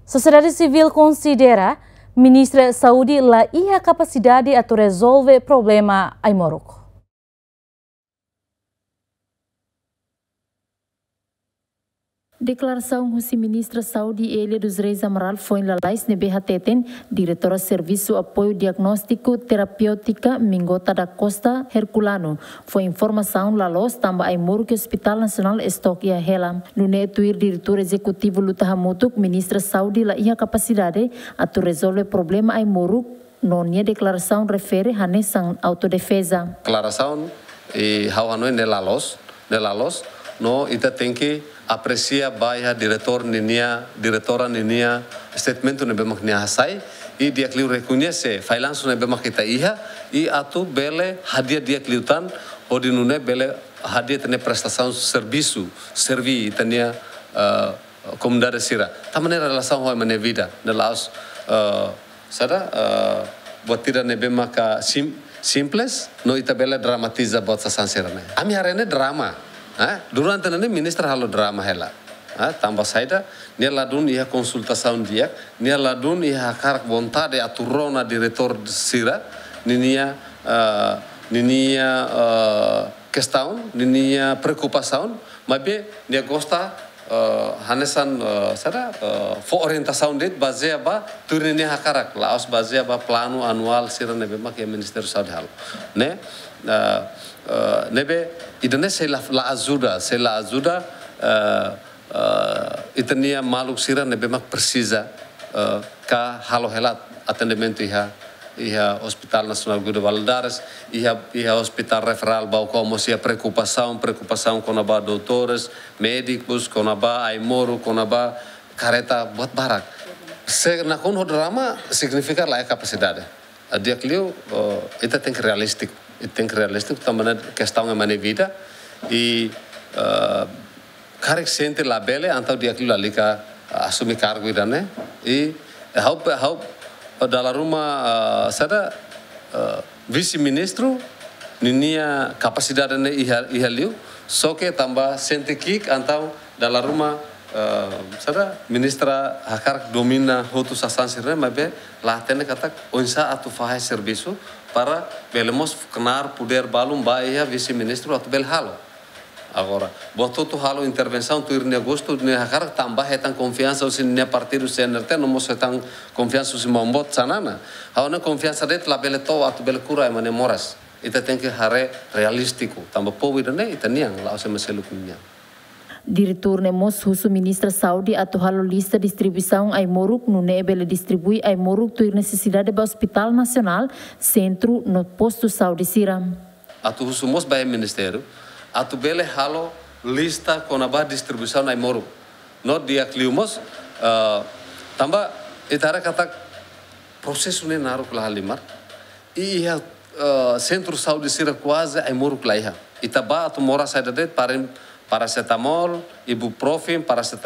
Sociedade civil considera ministra Saúde la ia capacidade a resolver problema em Marocco. Declaração do ministro Saúde Elia dos Reis Amaral foi em Lalais Nebhateten, diretora de Serviço Apoio Diagnóstico Terapêutica Mingota da Costa Herculano. Foi informação Lalos também em Morocco Hospital Nacional Estok e Hela. No netuir diretor executivo Luta Hamutuk, ministra Saúde la ia capacidade a resolver problema em Morocco. Nonia declaração refere a nessa autodefesa. Declaração e Hawanoi Nelalos no ita tem que aprecia baia diretora ninia statement ne bemak nia hasai e dia kliu reconhece failansu ne bemak kita iha e atu bele hadiah dia kliutan odinune bele hadiah tene prestação serviço servi tania comunidade sira tamane relação hoi mane vida ne laos buat tidak ne bemak simples no ita bele dramatiza buat sasansirane ami harene drama. Durante ini minister halo drama hela, tambah saida nia ladun ia konsultasaun dia, nia ladun ia karak vontade aturona diretor sira, ninia questão, ninia preocupação, mabe nia gosta hanesan fo orientasaun det baseia ba turinia hakarak laos baseia ba plano anual sira nebe mak minister saudi halo, ne nebe idane sela ajuda itania maluk sira nebe mak precisa ka halo helat atendimento iha Hospital Nacional Guido Valadares iha Hospital Referral bau como se preocupação konaba doutores médicos konaba aimoro konaba careta buat barak se na kon drama significa la capacidade dia clio ita tem que realistic também questão é mana vida e karek sente la bele antau dia clio alika assumi cargo idane e how dalam rumah vice-ministro ninia capacidade ne iha liu soke tambah sente kik antau dalam rumah ministra hakar domina hotu sasansirne mabe latene katak onsa atu fahai serviço para belemos kenar puder balum baia vice-ministro atu bel halo agora botou tu halo intervenção tu irne agosto ne hakar tambah hetan confiança o sinne partido CNRT no mos hetan confiança o mombot sanana hauna confiança det la bele to atu bel cura emane moras ita tem que hare realístico tambah powidane itaniang la ose meselukunya. Diretor Nemos Husu Ministra Saúde atu halo lista distribuição ai Moruk no nebele distribui ai Moruk tu necessidade do Hospital Nacional Centro no posto saúde Siram. Atu Husu mos bae ministério atu bele halo lista konaba distribuição ai Moruk. No dia kliumos tamba itara kata proses ne naruk la halimar ia Centro Saúde Sira quase ai Moruk laiha. Itaba atu mora saida det paracetamol, ibuprofen.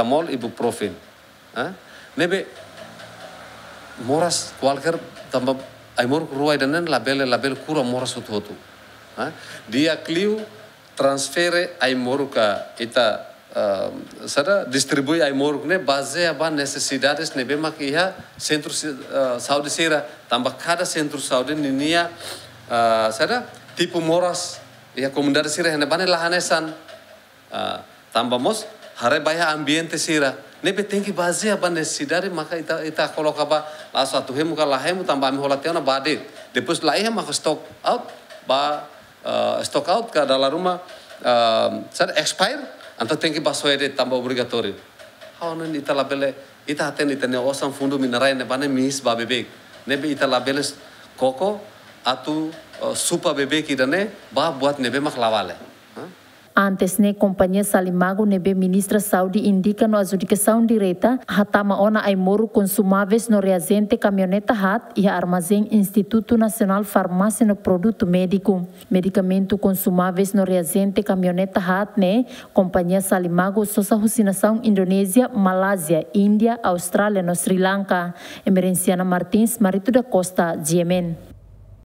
Nebe moras qualquer tambah aimor ruai danen label kura moras hotu. Dia kliu transfere aimor ka ita distribui aimor ne base aba necessidades nebe makia centro saúde sira tambah cada centro saúde ninia tipo moras ia comunidade sira hene bane lahanesan tambah mos hare baya ambiente sira nebe tenki base aba necessidade maka ita coloca ba la satu hemu ka lahemu tambah ami holatiana badit depois laiha maka stock out ka dalam rumah expire anto tenki basoede tambah obrigatório haonen ita labele ita haten ita ne osam fundo minerai ne bane mis ba bebek nebe ita labele koko atu supa bebek idane ba buat nebe mak lawale. Antes ne companhia Salimago nebe ministra Saúde indica no adjudicação direta hatama ona ai moro consumáveis no reagente caminhoneta hat e armazém Instituto Nacional Farmácia no produto médico. Medicamento consumáveis no reagente caminhoneta hat ne companhia Salimago sosa husinação Indonésia, Malásia, Índia, Austrália no Sri Lanka. Emerenciana Martins, Marito da Costa, Yemen.